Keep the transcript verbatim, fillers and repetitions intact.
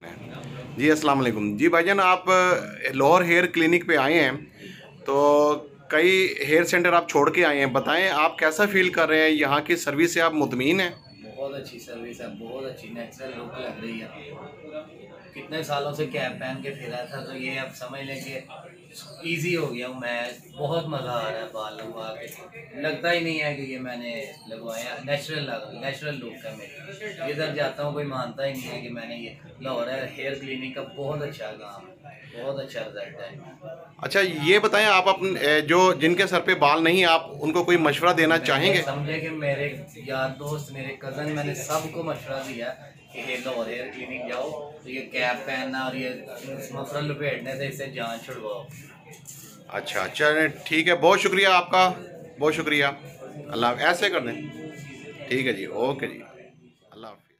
जी अस्सलाम वालेकुम जी भाईजान, आप लाहौर हेयर क्लिनिक पे आए हैं तो कई हेयर सेंटर आप छोड़ के आए हैं, बताएं आप कैसा फील कर रहे हैं, यहाँ की सर्विस से आप मुतमीन हैं? बहुत अच्छी सर्विस है, बहुत अच्छी नेचुरल लुक लग रही है। कितने सालों से कैप पहन के फिरा था तो ये अब समझ लें कि ईजी हो गया हूँ मैं। बहुत मज़ा आ रहा है बाल लगवा के, लगता ही नहीं है कि ये मैंने लगवाया। नेचुरल लग नेचुरल लुक है मेरी। इधर जाता हूँ कोई मानता ही नहीं है कि मैंने ये लाहौर हेयर क्लिनिक का बहुत अच्छा काम है, बहुत अच्छा रिजल्ट है। अच्छा ये बताएं, आप अपने जो जिनके सर पे बाल नहीं, आप उनको कोई मशवरा देना मैंने चाहेंगे? समझे कि मेरे यार दोस्त, मेरे कज़न, मैंने सबको मशवरा दिया कि हे लाहौर हेयर क्लिनिक जाओ तो ये कैप पहनना और ये मफरल लपेटने से इससे जान छुड़वाओ। अच्छा चलें, ठीक है, बहुत शुक्रिया आपका, बहुत शुक्रिया। अल्लाह ऐसे कर दें। ठीक है जी, ओके जी, अल्लाह हाफ़िज़।